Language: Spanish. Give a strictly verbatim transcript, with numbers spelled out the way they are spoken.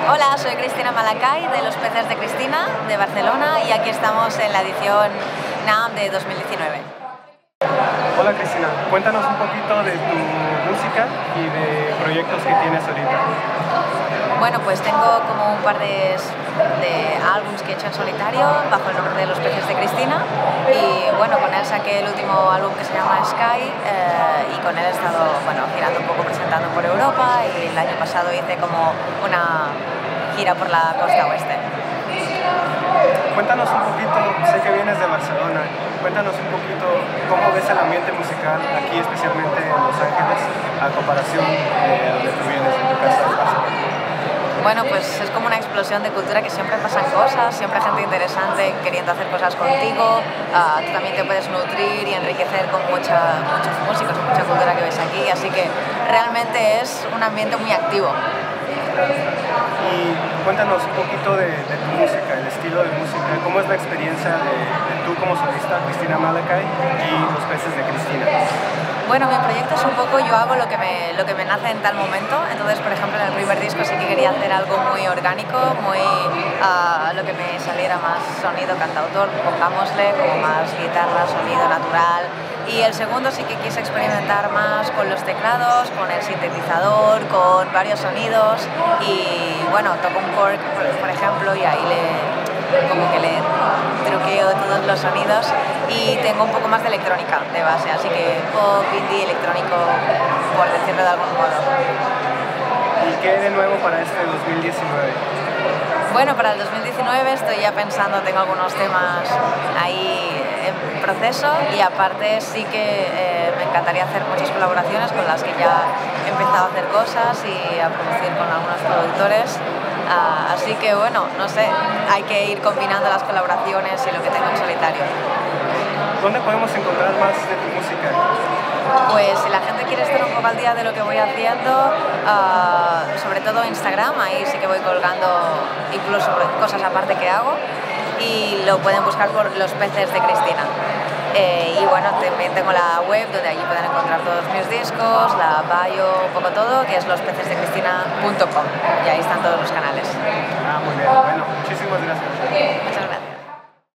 Hola, soy Cristina Malacay de Los Peces de Cristina, de Barcelona, y aquí estamos en la edición NAMM de dos mil diecinueve. Hola Cristina, cuéntanos un poquito de tu música y de proyectos que tienes ahorita. Bueno, pues tengo como un par de, de álbumes que he hecho en solitario bajo el nombre de Los Peces de Cristina, y bueno, con él saqué el último álbum que se llama Sky, eh, y con él he estado bueno, girando un poco, presentando por Europa, y el año pasado hice como una gira por la costa oeste. Cuéntanos un poquito, sé que vienes de Barcelona, cuéntanos un poquito cómo ves el ambiente musical aquí, especialmente en Los Ángeles, a comparación de donde tú vienes, en tu casa de Barcelona. Bueno, pues es como una explosión de cultura, que siempre pasan cosas, siempre hay gente interesante queriendo hacer cosas contigo, uh, tú también te puedes nutrir y enriquecer con mucha, muchos músicos, mucha cultura que ves aquí, así que realmente es un ambiente muy activo. Y cuéntanos un poquito de, de tu música, el estilo de música, cómo es la experiencia de, de tú como solista, Cristina Malacay, y Los Peces de Cristina. Bueno, mi proyecto es un poco, yo hago lo que, me, lo que me nace en tal momento. Entonces, por ejemplo, en el primer disco sí que quería hacer algo muy orgánico, muy uh, lo que me saliera más sonido cantautor, pongámosle, como más guitarra, sonido natural. Y el segundo sí que quise experimentar más con los teclados, con el sintetizador, con varios sonidos, y bueno, toco un Korg, por, por ejemplo, y ahí le como que le truqueo todos los sonidos, y tengo un poco más de electrónica de base, así que pop, indie, electrónico, por decirlo de algún modo. ¿Y qué hay de nuevo para este dos mil diecinueve? Bueno, para el dos mil diecinueve estoy ya pensando, tengo algunos temas ahí en proceso, y aparte sí que eh, me encantaría hacer muchas colaboraciones con las que ya he empezado a hacer cosas y a producir con algunos productores. Uh, así que bueno, no sé, hay que ir combinando las colaboraciones y lo que tengo en solitario. ¿Dónde podemos encontrar más de tu música? Pues si la gente quiere estar un poco al día de lo que voy haciendo, uh, sobre todo Instagram, ahí sí que voy colgando incluso cosas aparte que hago, y lo pueden buscar por Los Peces de Cristina. Eh, y bueno, también tengo la web donde allí pueden encontrar todos mis discos, la bio, un poco todo, que es los peces de cristina punto com, y ahí están todos los canales. Ah, muy bien. Bueno, muchísimas gracias. Muchas gracias.